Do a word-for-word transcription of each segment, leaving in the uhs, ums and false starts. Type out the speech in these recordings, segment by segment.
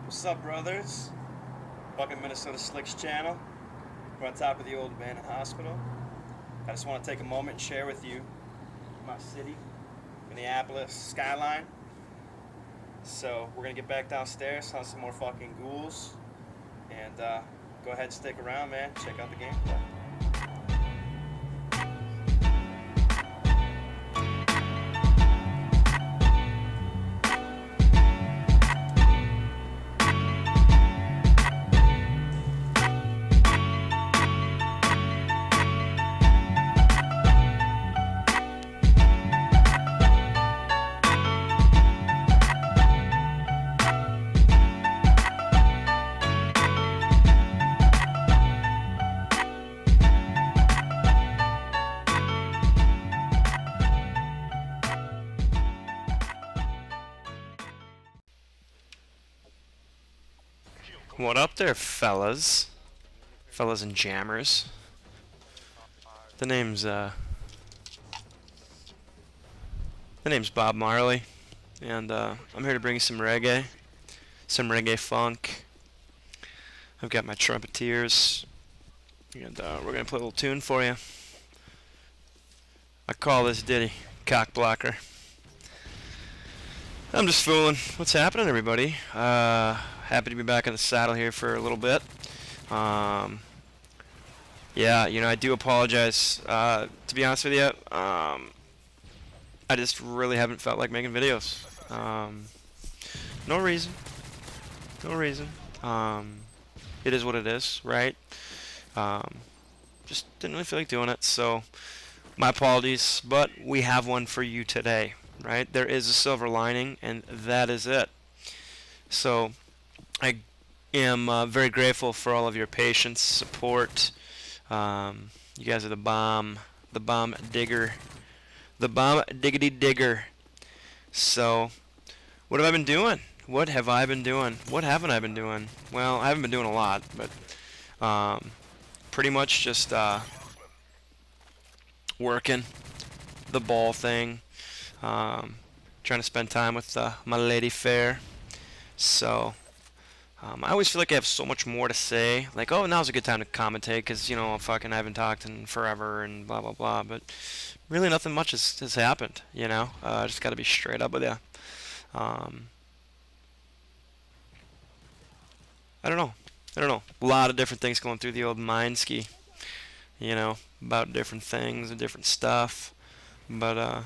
What's up, brothers? Fucking Minnesota Slicks channel. We're on top of the old abandoned hospital. I just want to take a moment and share with you my city, Minneapolis skyline. So we're gonna get back downstairs, hunt some more fucking ghouls, and uh, go ahead and stick around, man. Check out the gameplay. What up there, fellas? Fellas and jammers. The name's, uh... The name's Bob Marley. And, uh, I'm here to bring you some reggae. Some reggae funk. I've got my trumpeteers. And, uh, we're gonna play a little tune for you. I call this ditty Cock Blocker. I'm just fooling. What's happening, everybody? Uh... Happy to be back in the saddle here for a little bit. Um, yeah, you know, I do apologize. Uh, to be honest with you, um, I just really haven't felt like making videos. Um, no reason. No reason. Um, it is what it is, right? Um, just didn't really feel like doing it, so my apologies. But we have one for you today, right? There is a silver lining, and that is it. So I am uh, very grateful for all of your patience, support. Um, you guys are the bomb, the bomb digger, the bomb diggity digger. So, what have I been doing? What have I been doing? What haven't I been doing? Well, I haven't been doing a lot, but um, pretty much just uh, working the ball thing, um, trying to spend time with uh, my lady fair. So. Um, I always feel like I have so much more to say. Like, oh, now's a good time to commentate because, you know, fucking I haven't talked in forever and blah, blah, blah. But really nothing much has, has happened, you know. Uh, I just got to be straight up with you. Um, I don't know. I don't know. A lot of different things going through the old mind ski, you know, about different things and different stuff. But, uh,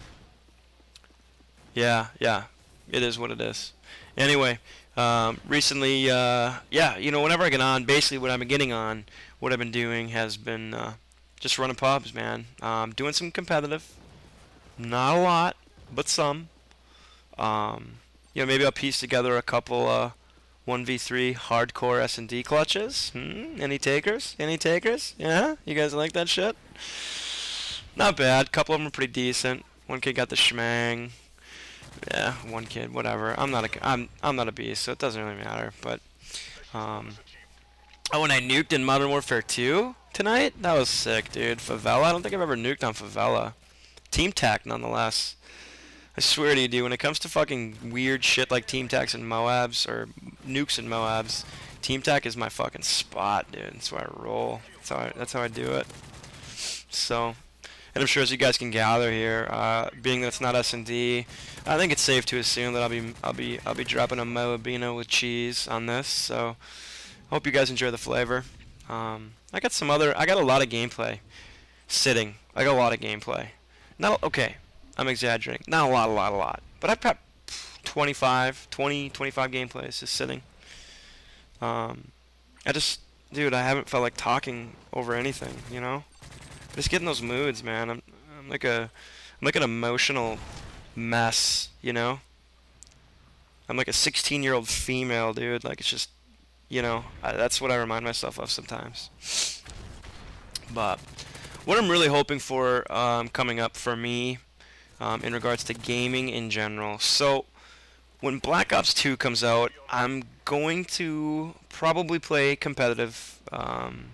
yeah, yeah, it is what it is. Anyway. Um, recently, uh, yeah, you know, whenever I get on, basically what I've been getting on, what I've been doing has been uh, just running pubs, man. Um, doing some competitive, not a lot, but some. Um, you know, maybe I'll piece together a couple uh, one v three hardcore S and D clutches. Hmm? Any takers? Any takers? Yeah? You guys like that shit? Not bad. A couple of them are pretty decent. One kid got the schmang. Yeah, one kid, whatever. I'm not a, I'm, I'm not a beast, so it doesn't really matter. But, um, oh, and I nuked in Modern Warfare two tonight. That was sick, dude. Favela. I don't think I've ever nuked on Favela. Team Tac, nonetheless. I swear to you, dude. When it comes to fucking weird shit like Team Tacs and Moabs or nukes and Moabs, Team Tac is my fucking spot, dude. That's where I roll. That's how I, that's how I do it. So. And I'm sure as you guys can gather here, uh, being that it's not S and D, I think it's safe to assume that I'll be I'll be I'll be dropping a Moabino with cheese on this. So hope you guys enjoy the flavor. Um, I got some other I got a lot of gameplay sitting. I got a lot of gameplay. Not okay. I'm exaggerating. Not a lot, a lot, a lot. But I've got twenty-five, twenty, twenty-five gameplays just sitting. Um, I just, dude, I haven't felt like talking over anything, you know. Just getting those moods, man. I'm, I'm like a, I'm like an emotional mess, you know. I'm like a sixteen-year-old female, dude. Like it's just, you know, I, that's what I remind myself of sometimes. But what I'm really hoping for um, coming up for me, um, in regards to gaming in general. So when Black Ops two comes out, I'm going to probably play competitive. Um,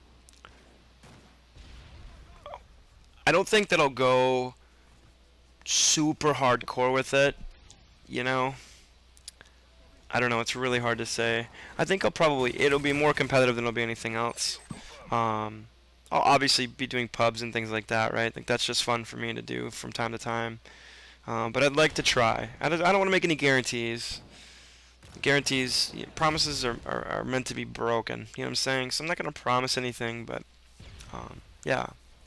I don't think that I'll go super hardcore with it, you know. I don't know. It's really hard to say. I think I'll probably it'll be more competitive than it'll be anything else. Um, I'll obviously be doing pubs and things like that, right? Like that's just fun for me to do from time to time. Um, but I'd like to try. I don't, I don't want to make any guarantees. Guarantees, y- promises are, are, are meant to be broken. You know what I'm saying? So I'm not gonna promise anything, but um, yeah.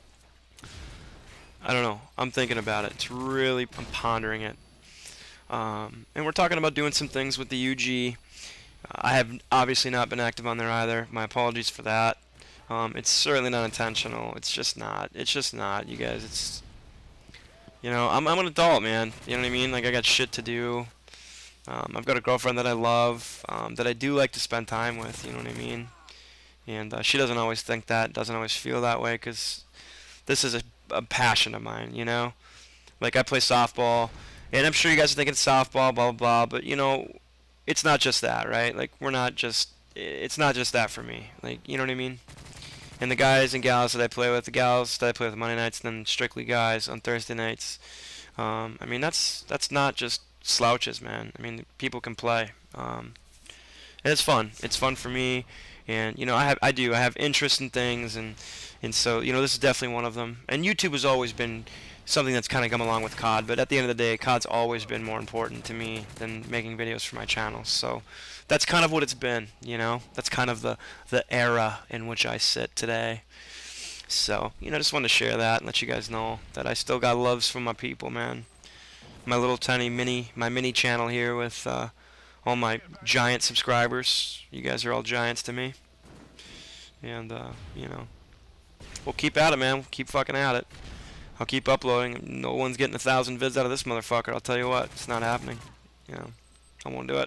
I don't know. I'm thinking about it. It's really I'm pondering it. Um, and we're talking about doing some things with the U G. Uh, I have obviously not been active on there either. My apologies for that. Um, it's certainly not intentional. It's just not. It's just not, you guys. It's, you know, I'm I'm an adult, man. You know what I mean? Like I got shit to do. Um, I've got a girlfriend that I love, um, that I do like to spend time with. You know what I mean? And uh, she doesn't always think that, doesn't always feel that way, because this is a, a passion of mine. You know, like I play softball. And I'm sure you guys are thinking softball, blah, blah, blah, but, you know, it's not just that, right? Like, we're not just, it's not just that for me. Like, you know what I mean? And the guys and gals that I play with, the gals that I play with Monday nights, and then strictly guys on Thursday nights, um, I mean, that's that's not just slouches, man. I mean, people can play. Um, and it's fun. It's fun for me. And, you know, I have, I do, I have interest in things, and, and so, you know, this is definitely one of them. And YouTube has always been something that's kind of come along with C O D, but at the end of the day, C O D's always been more important to me than making videos for my channel. So that's kind of what it's been, you know. That's kind of the the era in which I sit today. So, you know, just wanted to share that and let you guys know that I still got loves from my people, man. My little tiny mini, my mini channel here with uh, all my giant subscribers. You guys are all giants to me. And, uh, you know, we'll keep at it, man. We'll keep fucking at it. I'll keep uploading. No one's getting a thousand vids out of this motherfucker. I'll tell you what, it's not happening. You know, I won't do it.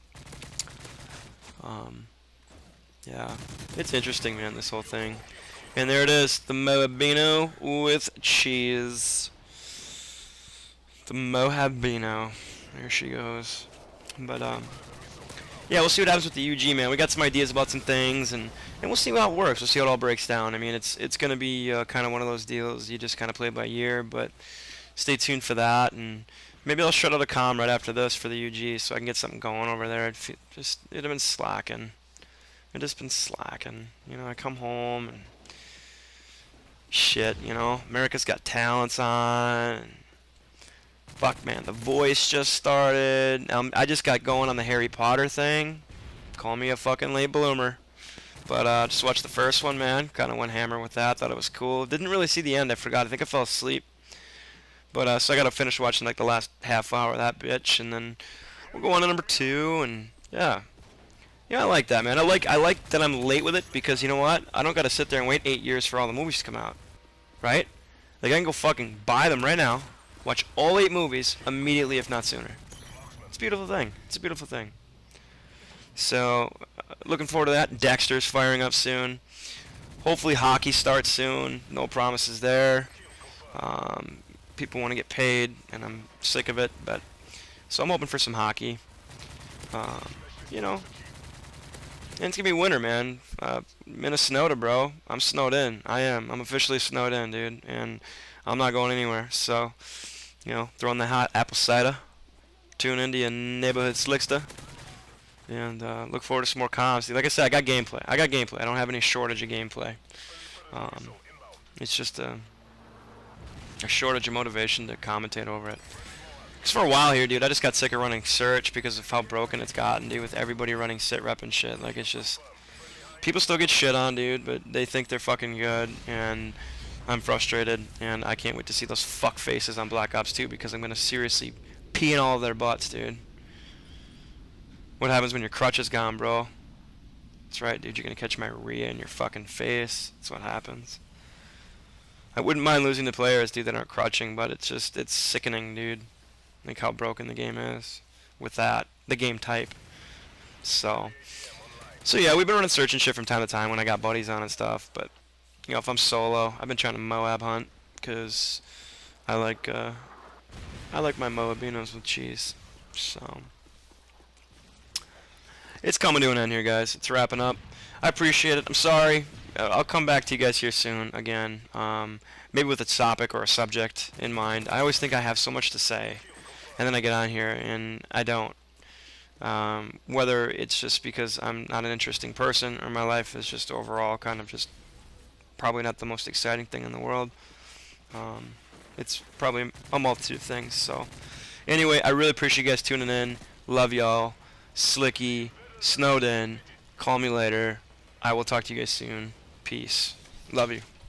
Um, yeah, it's interesting, man, this whole thing. And there it is, the Mohabino with cheese. The Mohabino. There she goes. But um, yeah, we'll see what happens with the U G, man. We got some ideas about some things, and and we'll see how it works. We'll see how it all breaks down. I mean, it's it's gonna be uh, kind of one of those deals you just kind of play by ear, but stay tuned for that. And maybe I'll shut out a comm right after this for the U G, so I can get something going over there. It'd fe just it'd have been slacking. It'd just been slacking. You know, I come home and shit. You know, America's Got Talents on. And fuck, man, The Voice just started. Um, I just got going on the Harry Potter thing. Call me a fucking late bloomer. But uh, just watched the first one, man. Kind of went hammer with that. Thought it was cool. Didn't really see the end. I forgot. I think I fell asleep. But uh, so I got to finish watching like the last half hour of that bitch, and then we'll go on to number two. And yeah, yeah, I like that, man. I like I like that I'm late with it, because you know what? I don't got to sit there and wait eight years for all the movies to come out, right? Like I can go fucking buy them right now, watch all eight movies immediately, if not sooner. It's a beautiful thing. It's a beautiful thing. So, uh, looking forward to that. Dexter's firing up soon. Hopefully hockey starts soon. No promises there. Um, people want to get paid, and I'm sick of it. But so I'm hoping for some hockey. Um, you know, and it's gonna be winter, man. Uh, Minnesota, bro. I'm snowed in. I am. I'm officially snowed in, dude, and I'm not going anywhere. So, you know, throwing the hot apple cider. Tune into your neighborhood slickster. And uh, look forward to some more comms. Like I said, I got gameplay. I got gameplay. I don't have any shortage of gameplay. Um, it's just a, a shortage of motivation to commentate over it. Because for a while here, dude, I just got sick of running search because of how broken it's gotten, dude, with everybody running sit rep and shit. Like, it's just... People still get shit on, dude, but they think they're fucking good, and I'm frustrated, and I can't wait to see those fuck faces on Black Ops two, because I'm going to seriously pee in all of their butts, dude. What happens when your crutch is gone, bro? That's right, dude. You're gonna catch my Rhea in your fucking face. That's what happens. I wouldn't mind losing to players, dude, that aren't crutching, but it's just, it's sickening, dude. Like how broken the game is with that, the game type. So, so yeah, we've been running search and shit from time to time when I got buddies on and stuff. But you know, if I'm solo, I've been trying to Moab hunt because I like, uh, I like my Moabinos with cheese. So. It's coming to an end here, guys. It's wrapping up. I appreciate it. I'm sorry. I'll come back to you guys here soon again. Um, maybe with a topic or a subject in mind. I always think I have so much to say, and then I get on here and I don't. Um, whether it's just because I'm not an interesting person or my life is just overall kind of just probably not the most exciting thing in the world. Um, it's probably a multitude of things. So anyway, I really appreciate you guys tuning in. Love y'all. Slicky, Snowden, call me later. I will talk to you guys soon. Peace. Love you.